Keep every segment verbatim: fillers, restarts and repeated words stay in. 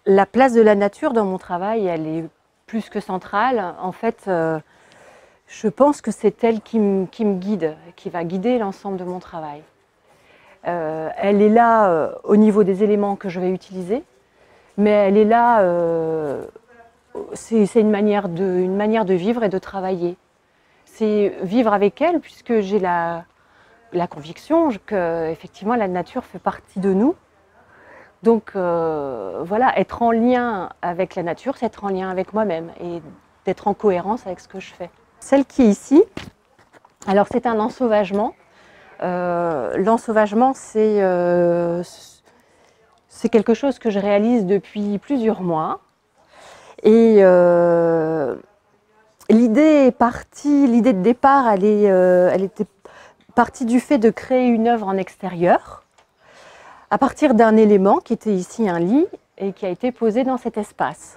La place de la nature dans mon travail, elle est plus que centrale. En fait, euh, je pense que c'est elle qui me, qui me guide, qui va guider l'ensemble de mon travail. Euh, elle est là euh, au niveau des éléments que je vais utiliser, mais elle est là, euh, c'est une manière de, une manière de vivre et de travailler. C'est vivre avec elle, puisque j'ai la, la conviction que effectivement la nature fait partie de nous. Donc euh, voilà, être en lien avec la nature, c'est être en lien avec moi-même et d'être en cohérence avec ce que je fais. Celle qui est ici, alors c'est un ensauvagement. Euh, L'ensauvagement, c'est euh, c'est quelque chose que je réalise depuis plusieurs mois. Et euh, l'idée est partie, l'idée de départ, elle, est, euh, elle était partie du fait de créer une œuvre en extérieur, à partir d'un élément qui était ici un lit et qui a été posé dans cet espace.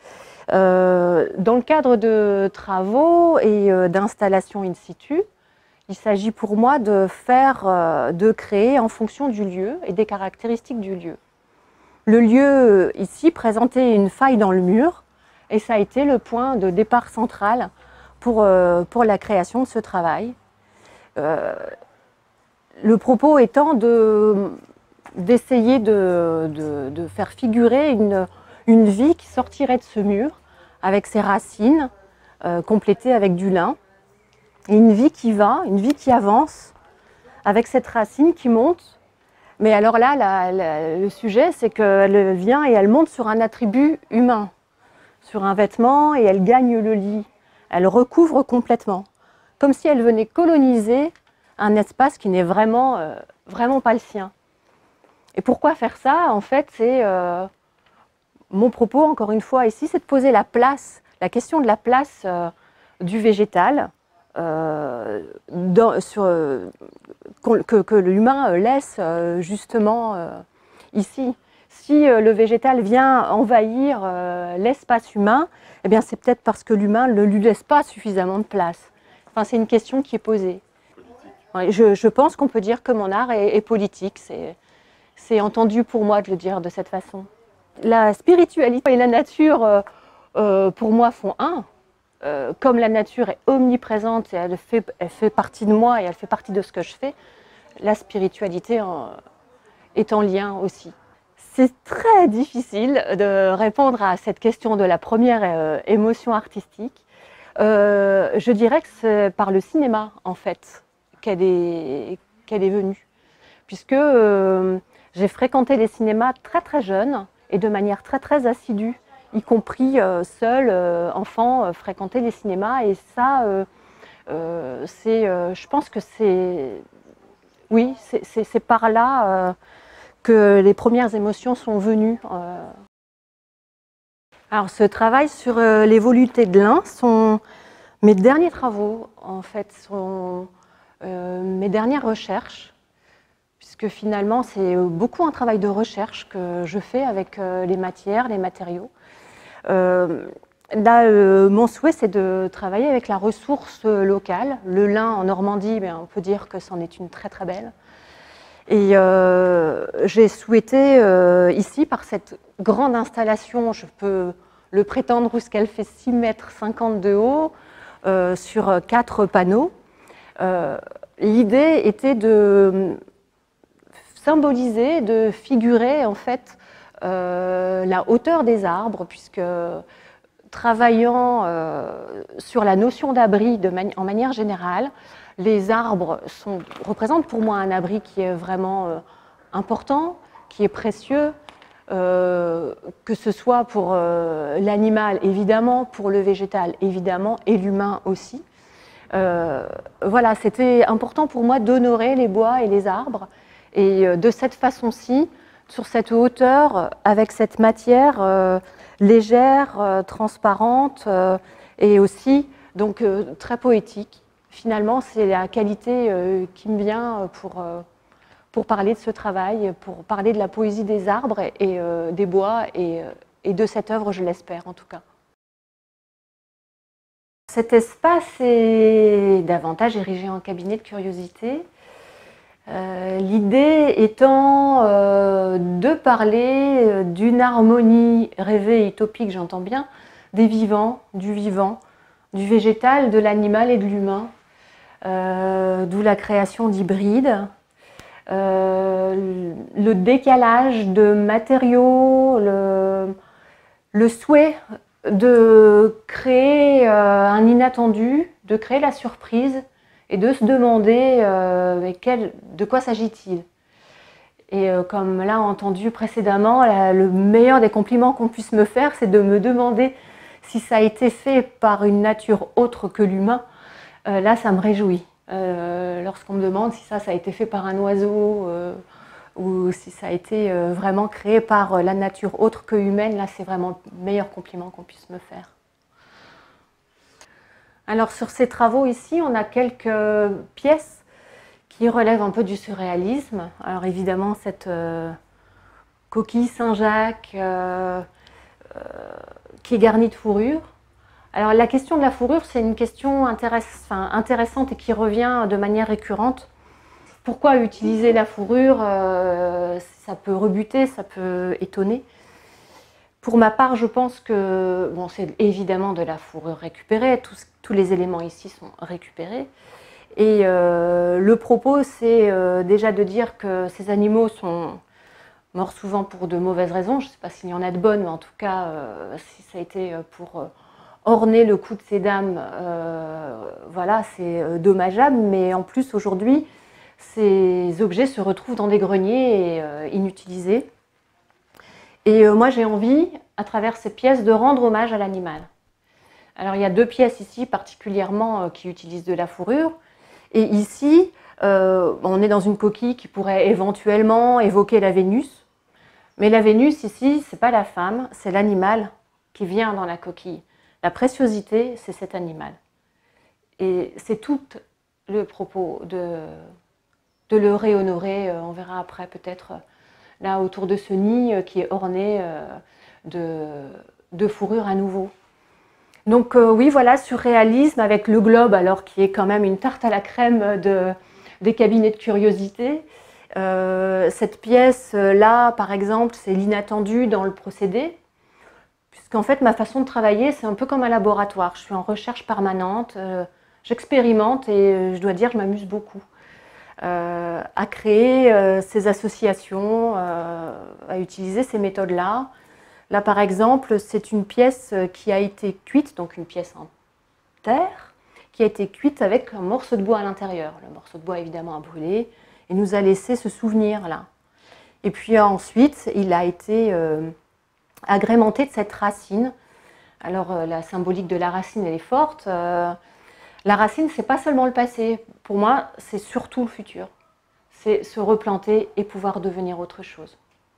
Euh, dans le cadre de travaux et euh, d'installations in situ, il s'agit pour moi de faire, euh, de créer en fonction du lieu et des caractéristiques du lieu. Le lieu ici présentait une faille dans le mur et ça a été le point de départ central pour, euh, pour la création de ce travail. Euh, le propos étant de d'essayer de, de, de faire figurer une, une vie qui sortirait de ce mur avec ses racines euh, complétées avec du lin, et une vie qui va, une vie qui avance avec cette racine qui monte. Mais alors là, la, la, le sujet, c'est qu'elle vient et elle monte sur un attribut humain, sur un vêtement, et elle gagne le lit, elle recouvre complètement, comme si elle venait coloniser un espace qui n'est vraiment, euh, vraiment pas le sien. Et pourquoi faire ça? En fait, c'est euh, mon propos, encore une fois, ici, c'est de poser la place, la question de la place euh, du végétal, euh, dans, sur, euh, que, que l'humain laisse euh, justement euh, ici. Si euh, le végétal vient envahir euh, l'espace humain, eh bien, c'est peut-être parce que l'humain ne lui laisse pas suffisamment de place. Enfin, c'est une question qui est posée. Ouais, je, je pense qu'on peut dire que mon art est, est politique. C'est, C'est entendu pour moi de le dire de cette façon. La spiritualité et la nature, euh, euh, pour moi, font un. Euh, comme la nature est omniprésente et elle fait, elle fait partie de moi et elle fait partie de ce que je fais, la spiritualité en, est en lien aussi. C'est très difficile de répondre à cette question de la première euh, émotion artistique. Euh, je dirais que c'est par le cinéma, en fait, qu'elle est, qu'elle est venue. Puisque euh, j'ai fréquenté les cinémas très très jeune et de manière très très assidue, y compris euh, seule, euh, enfant, euh, fréquenter les cinémas. Et ça, euh, euh, c'est, euh, je pense que c'est, oui, c'est par là euh, que les premières émotions sont venues. Euh. Alors, ce travail sur euh, les voluptés de lin sont mes derniers travaux, en fait, sont euh, mes dernières recherches. Puisque finalement, c'est beaucoup un travail de recherche que je fais avec les matières, les matériaux. Euh, là, euh, mon souhait, c'est de travailler avec la ressource locale. Le lin en Normandie, bien, on peut dire que c'en est une très très belle. Et euh, j'ai souhaité, euh, ici, par cette grande installation, je peux le prétendre, puisqu'elle fait six mètres cinquante de haut, euh, sur quatre panneaux, euh, l'idée était de symboliser, de figurer en fait euh, la hauteur des arbres, puisque travaillant euh, sur la notion d'abri mani en manière générale, les arbres sont, représentent pour moi un abri qui est vraiment euh, important, qui est précieux, euh, que ce soit pour euh, l'animal évidemment, pour le végétal évidemment, et l'humain aussi. Euh, voilà, c'était important pour moi d'honorer les bois et les arbres. Et de cette façon-ci, sur cette hauteur, avec cette matière euh, légère, euh, transparente euh, et aussi donc, euh, très poétique. Finalement, c'est la qualité euh, qui me vient pour, euh, pour parler de ce travail, pour parler de la poésie des arbres et, et euh, des bois et, et de cette œuvre, je l'espère en tout cas. Cet espace est davantage érigé en cabinet de curiosité. Euh, L'idée étant euh, de parler d'une harmonie rêvée et utopique, j'entends bien, des vivants, du vivant, du végétal, de l'animal et de l'humain, euh, d'où la création d'hybrides, euh, le décalage de matériaux, le, le souhait de créer euh, un inattendu, de créer la surprise et de se demander euh, mais quel, de quoi s'agit-il. Et euh, comme l'a entendu précédemment, la, le meilleur des compliments qu'on puisse me faire, c'est de me demander si ça a été fait par une nature autre que l'humain. Euh, là, ça me réjouit. Euh, lorsqu'on me demande si ça, ça a été fait par un oiseau euh, ou si ça a été euh, vraiment créé par la nature autre que humaine, là, c'est vraiment le meilleur compliment qu'on puisse me faire. Alors, sur ces travaux ici, on a quelques pièces qui relèvent un peu du surréalisme. Alors, évidemment, cette euh, coquille Saint-Jacques euh, euh, qui est garnie de fourrure. Alors, la question de la fourrure, c'est une question intéress enfin, intéressante et qui revient de manière récurrente. Pourquoi utiliser la fourrure? euh, Ça peut rebuter, ça peut étonner. Pour ma part, je pense que bon, c'est évidemment de la fourrure récupérée, tous, tous les éléments ici sont récupérés. Et euh, le propos, c'est euh, déjà de dire que ces animaux sont morts souvent pour de mauvaises raisons. Je ne sais pas s'il y en a de bonnes, mais en tout cas, euh, si ça a été pour euh, orner le cou de ces dames, euh, voilà, c'est euh, dommageable. Mais en plus, aujourd'hui, ces objets se retrouvent dans des greniers et euh, inutilisés. Et euh, moi, j'ai envie, à travers ces pièces, de rendre hommage à l'animal. Alors, il y a deux pièces ici, particulièrement, euh, qui utilisent de la fourrure. Et ici, euh, on est dans une coquille qui pourrait éventuellement évoquer la Vénus. Mais la Vénus, ici, ce n'est pas la femme, c'est l'animal qui vient dans la coquille. La préciosité, c'est cet animal. Et c'est tout le propos de, de le réhonorer. On verra après, peut-être, là, autour de ce nid qui est orné de, de fourrure à nouveau. Donc euh, oui, voilà, surréalisme avec le globe, alors qui est quand même une tarte à la crème de, des cabinets de curiosité. Euh, cette pièce-là, par exemple, c'est l'inattendu dans le procédé, puisqu'en fait, ma façon de travailler, c'est un peu comme un laboratoire. Je suis en recherche permanente, euh, j'expérimente et euh, je dois dire, je m'amuse beaucoup euh, à créer euh, ces associations, euh, à utiliser ces méthodes-là. Là, par exemple, c'est une pièce qui a été cuite, donc une pièce en terre, qui a été cuite avec un morceau de bois à l'intérieur. Le morceau de bois, évidemment, a brûlé et nous a laissé ce souvenir-là. Et puis ensuite, il a été euh, agrémenté de cette racine. Alors, euh, la symbolique de la racine, elle est forte. Euh, la racine, c'est pas seulement le passé. Pour moi, c'est surtout le futur. C'est se replanter et pouvoir devenir autre chose.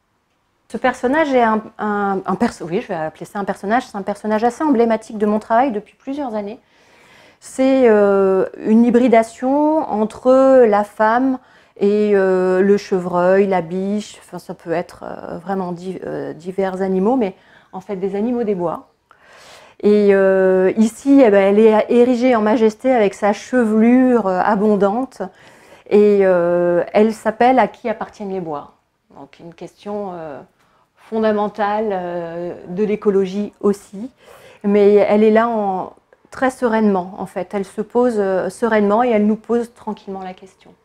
Ce personnage est un, un, un perso, oui, je vais appeler ça un personnage, c'est un personnage assez emblématique de mon travail depuis plusieurs années. C'est euh, une hybridation entre la femme et euh, le chevreuil, la biche, enfin, ça peut être euh, vraiment di euh, divers animaux, mais en fait des animaux des bois. Et euh, ici, eh ben, elle est érigée en majesté avec sa chevelure euh, abondante et euh, elle s'appelle « À qui appartiennent les bois ?» Donc une question euh, fondamentale euh, de l'écologie aussi, mais elle est là en, très sereinement en fait, elle se pose euh, sereinement et elle nous pose tranquillement la question.